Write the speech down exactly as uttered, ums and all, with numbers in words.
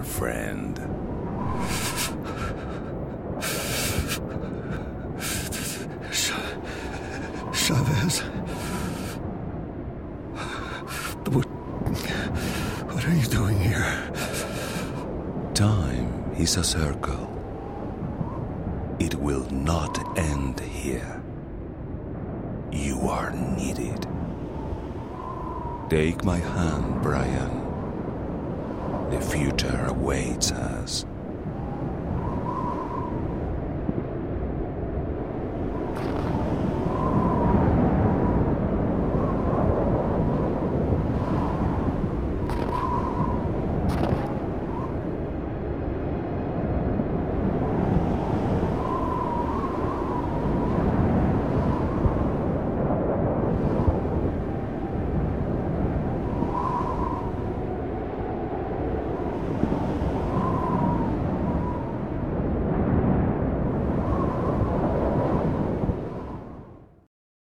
friend. Chavez. What, what are you doing here? Time is a circle. It will not end here. You are needed. Take my hand, Brian. The future awaits us.